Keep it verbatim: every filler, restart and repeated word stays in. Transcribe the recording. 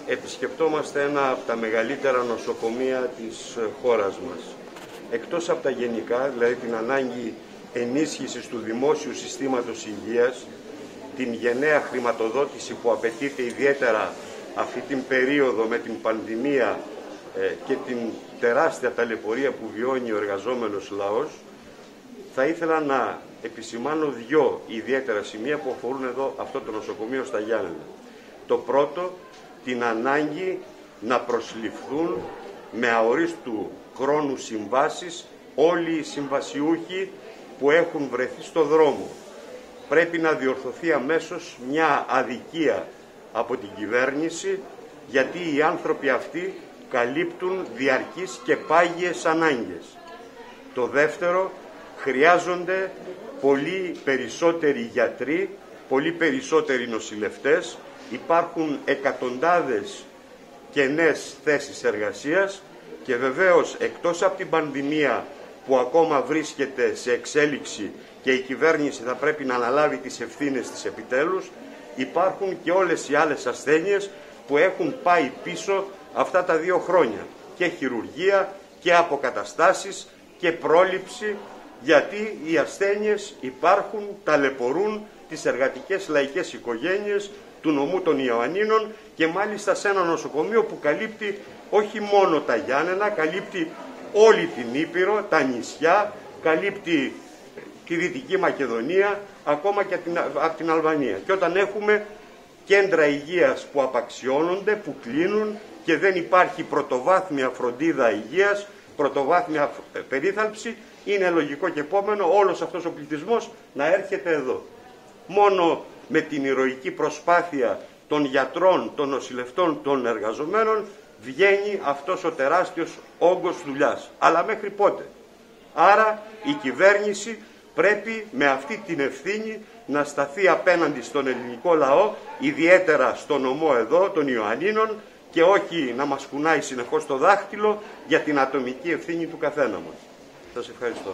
Επισκεπτόμαστε ένα από τα μεγαλύτερα νοσοκομεία της χώρας μας. Εκτός από τα γενικά, δηλαδή την ανάγκη ενίσχυσης του δημόσιου συστήματος υγείας, την γενναία χρηματοδότηση που απαιτείται ιδιαίτερα αυτή την περίοδο με την πανδημία ε, και την τεράστια ταλαιπωρία που βιώνει ο εργαζόμενος λαός, θα ήθελα να επισημάνω δύο ιδιαίτερα σημεία που αφορούν εδώ αυτό το νοσοκομείο στα Γιάννενα. Το πρώτο, την ανάγκη να προσληφθούν με αορίστου χρόνου συμβάσεις όλοι οι συμβασιούχοι που έχουν βρεθεί στο δρόμο. Πρέπει να διορθωθεί αμέσως μια αδικία από την κυβέρνηση, γιατί οι άνθρωποι αυτοί καλύπτουν διαρκείς και πάγιες ανάγκες. Το δεύτερο, χρειάζονται πολύ περισσότεροι γιατροί, πολύ περισσότεροι νοσηλευτές. Υπάρχουν εκατοντάδες κενές θέσεις εργασίας και βεβαίως εκτός από την πανδημία που ακόμα βρίσκεται σε εξέλιξη και η κυβέρνηση θα πρέπει να αναλάβει τις ευθύνες της επιτέλους, υπάρχουν και όλες οι άλλες ασθένειες που έχουν πάει πίσω αυτά τα δύο χρόνια. Και χειρουργία και αποκαταστάσεις και πρόληψη, γιατί οι ασθένειες υπάρχουν, ταλαιπωρούν τις εργατικές λαϊκές οικογένειες του νομού των Ιωαννίνων και μάλιστα σε ένα νοσοκομείο που καλύπτει όχι μόνο τα Γιάννενα, καλύπτει όλη την Ήπειρο, τα νησιά, καλύπτει τη Δυτική Μακεδονία, ακόμα και από την Αλβανία. Και όταν έχουμε κέντρα υγείας που απαξιώνονται, που κλείνουν και δεν υπάρχει πρωτοβάθμια φροντίδα υγείας, πρωτοβάθμια περίθαλψη, είναι λογικό και επόμενο όλος αυτός ο πληθυσμός να έρχεται εδώ. Μόνο με την ηρωική προσπάθεια των γιατρών, των νοσηλευτών, των εργαζομένων βγαίνει αυτός ο τεράστιος όγκος δουλειάς. Αλλά μέχρι πότε? Άρα η κυβέρνηση πρέπει με αυτή την ευθύνη να σταθεί απέναντι στον ελληνικό λαό, ιδιαίτερα στο νομό εδώ των Ιωαννίνων, και όχι να μας κουνάει συνεχώς το δάχτυλο για την ατομική ευθύνη του καθένα μας. Σας ευχαριστώ.